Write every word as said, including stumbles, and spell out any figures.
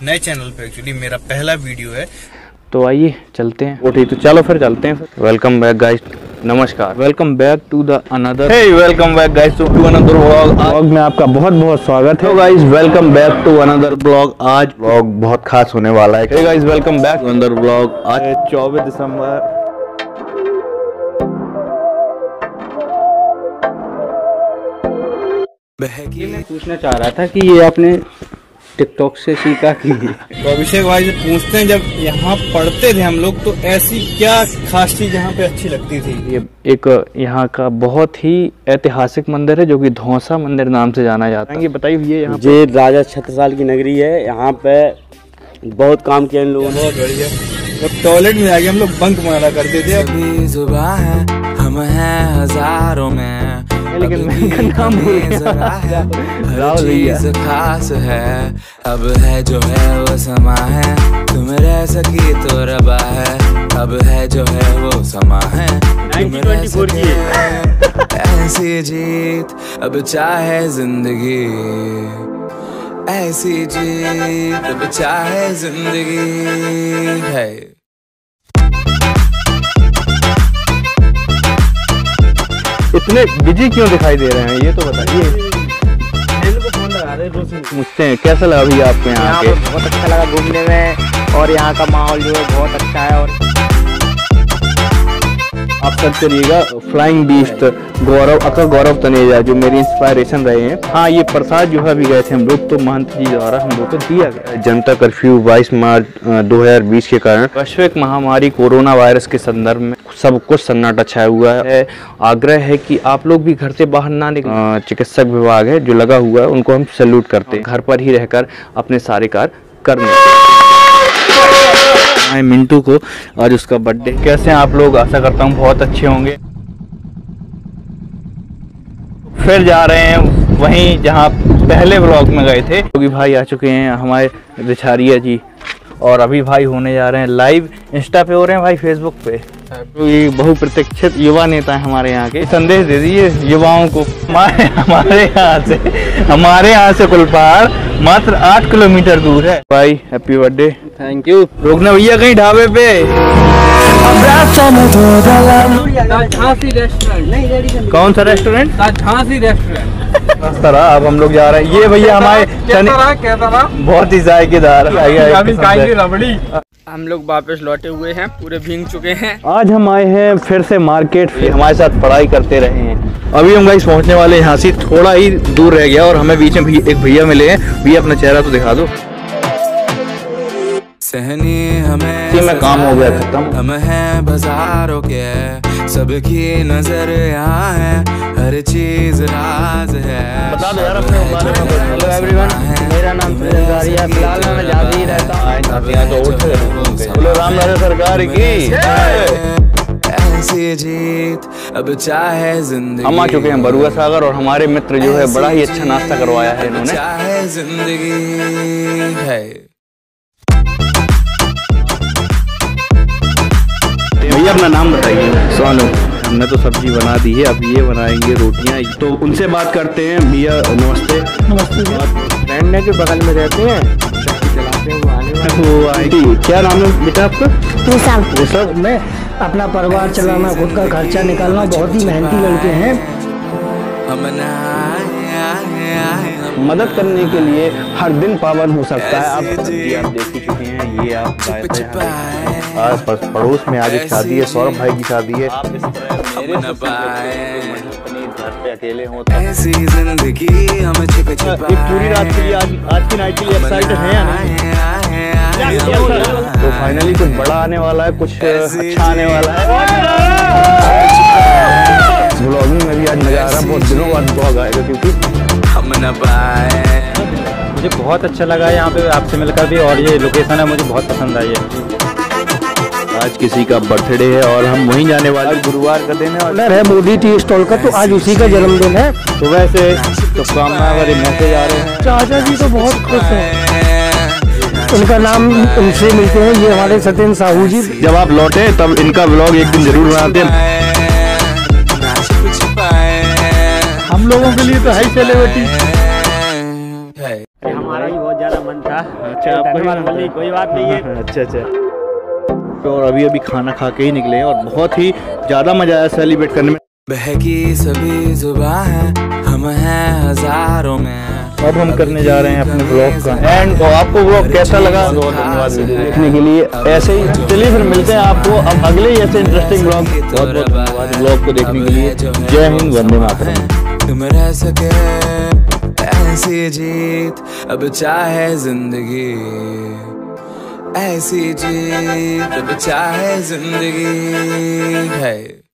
नए चैनल पे, एक्चुअली मेरा पहला वीडियो है। तो आइए चलते हैं। वो ठीक, तो चलो फिर चलते हैं। वेलकम बैक गाइस, नमस्कार, welcome back to the another hey welcome back guys to another vlog. Vlog में आपका बहुत बहुत स्वागत है guys. Welcome back to another vlog. आज व्लॉग बहुत खास होने वाला है। Hey guys welcome back to another vlog. आज चौबीस दिसंबर। ये मैं पूछना चाह रहा था कि ये आपने टिकटॉक से सीखा कि? तो अभिषेक भाई से पूछते हैं, जब यहाँ पढ़ते थे हम लोग तो ऐसी क्या खास चीज यहाँ पे अच्छी लगती थी? ये एक यहाँ का बहुत ही ऐतिहासिक मंदिर है जो कि धौंसा मंदिर नाम से जाना जाता है। ये बताइए भैया, यहाँ ये राजा छत्रसाल की नगरी है। यहाँ पे बहुत काम किया इन लोगों ने। बहुत बढ़िया। तो टॉयलेट में जाके हम लोग बंक मारा करते थे। अभी जुबां है, हम हैं हजारों में, लेकिन मैं इनका नाम भूल गया। हर चीज खास है, अब है जो है वो समा है, तुम रह सकी तो रबा है, अब है जो है वो समा है, तुम रह सके। ऐसी जीत अब चाहे जिंदगी, ऐसी जीत अब चाहे जिंदगी है। इतने बिजी क्यों दिखाई दे रहे हैं ये तो बताइए। फोन लगा रहे पूछते हैं कैसा लगा भैया आपको यहाँ यहाँ पे? बहुत अच्छा लगा घूमने में, और यहाँ का माहौल जो है बहुत अच्छा है। और आप सर्च करिएगा flying beast Gaurav, aka Gaurav Taneja, जो मेरी इंस्पायरेशन रहे हैं। हाँ, ये प्रसाद जो है अभी गए थे हम लोग, तो महंत जी द्वारा हम लोग को दिया गया। जनता कर्फ्यू बाईस मार्च दो हज़ार बीस के कारण वैश्विक महामारी कोरोना वायरस के संदर्भ में सब कुछ सन्नाटा छाया हुआ है। आग्रह है कि आप लोग भी घर से बाहर ना निकलें। चिकित्सक विभाग है जो लगा हुआ है, उनको हम सैल्यूट करते हैं। घर पर ही रहकर अपने सारे कार्य करने। मिंटू को आज उसका बर्थडे। कैसे हैं आप लोग? आशा करता हूँ बहुत अच्छे होंगे। फिर जा रहे हैं वहीं जहाँ पहले व्लॉग में गए थे। क्योंकि भाई आ चुके हैं हमारे रिछारिया जी, और अभी भाई होने जा रहे हैं लाइव। इंस्टा पे हो रहे हैं भाई, फेसबुक पे। तो ये बहुप्रतीक्षित युवा नेता है हमारे यहाँ के। संदेश दे दीजिए युवाओं को। हमारे हमारे यहाँ से हमारे यहाँ से कुलपहाड़ मात्र आठ किलोमीटर दूर है। भाई हैप्पी बर्थडे। Thank you. रोकना भैया कहीं ढाबे पे। कौन सा रेस्टोरेंट? झांसी रेस्टोरेंट। इस तरह अब हम लोग जा रहे हैं। ये भैया हमारे बहुत ही जायकेदार। हम लोग वापस लौटे हुए हैं, पूरे भीग चुके हैं। आज हम आए हैं फिर से मार्केट। फिर हमारे साथ पढ़ाई करते रहे हैं। अभी हम गाइस पहुंचने वाले यहाँ से थोड़ा ही दूर रह गया, और हमें बीच में भी एक भैया मिले हैं। भैया अपना चेहरा तो दिखा दो। सहनी हमें इसी में काम हो गया खत्म। हम हैं बाजारों के, सबकी नजर यहाँ है, हर चीज राज है। बता दो यार अपने बारे में। हेलो एवरीवन, मेरा नाम सुरेंद्र है। फिलहाल मैं जाती ही रहता हूँ। बोलो राम राजा सरकार की। ऐसी जीत अब चाहे जिंदगी। हम आ चुके हैं बरुआ सागर, और हमारे मित्र जो है बड़ा ही अच्छा नाश्ता करवाया है इन्होंने। चाहे जिंदगी है। भैया अपना नाम बताइए। सोनू। हमने तो सब्जी बना दी है, अब ये बनाएंगे रोटियां। तो उनसे बात करते हैं। भैया नमस्ते। नमस्ते। फ्रेंड है जो बगल में रहते हैं, चलाते हैं, वो आने वो आएगी। क्या नाम है बेटा आपका? ऋषभ। मैं अपना परिवार चलाना, खुद का खर्चा निकालना, बहुत ही मेहनती लड़के हैं। मदद करने के लिए हर दिन पावन हो सकता है। आप आप देख ही चुके हैं। ये आप आज पड़ोस में आज एक शादी है, सौरभ भाई की शादी है। आप इस तरह मेरे घर पे अकेले हो ऐसी जिंदगी हम छिप छिपा। एक पूरी रात के लिए आज आज की नाइट के लिए एक्साइटेड हैं या नहीं? तो फाइनली कुछ बड़ा आने वाला है, कुछ अच्छा आने वाला है। व्लॉगिंग में भी आज मजा आ रहा है। बहुत दिनों बाद ब्लॉग आएगा, क्योंकि हम न पाए। मुझे बहुत अच्छा लगा यहाँ पे आपसे मिलकर भी, और ये लोकेशन है मुझे बहुत पसंद आई है। आज किसी का बर्थडे है और हम वहीं जाने वाले। गुरुवार का दिन है और है मोदी टी स्टॉल का, तो आज उसी का जन्मदिन है। सुबह से शुभकामनाएं वाले मैसेज आ रहे हैं। चाचा जी तो बहुत खुश हैं। उनका नाम उनसे मिलते हैं, ये हमारे सत्येंद्र साहू जी। जब आप लौटे तब इनका व्लॉग एक दिन जरूर बनाते हैं। हम लोगों के लिए तो है सेलिब्रिटी। हमारा भी बहुत ज्यादा मन था। अच्छा, आपका भी धन्यवाद मन था? बोलिए, कोई बात नहीं है। अच्छा अच्छा। और अभी अभी खाना खा के ही निकले और बहुत ही ज़्यादा मज़ा आया सेलिब्रेट करने में। बहकी सभी जुबां हैं, हम हैं हजारों में। अब हम करने जा रहे हैं अपने ब्लॉग का एंड। तो आपको ब्लॉग कैसा लगा? बहुत धन्यवाद वीडियो देखने के लिए। ऐसे ही चलिए फिर मिलते हैं आपको अब अगले ही ऐसे इंटरेस्टिंग ब्लॉग। बहुत बहुत धन्यवाद ब्लॉग को देखने के लिए। जय हिंद, वंदे मातरम। तुम रह सके ऐसी जीत, अब चाहे जिंदगी ऐसी जीत, अब चाहे जिंदगी है।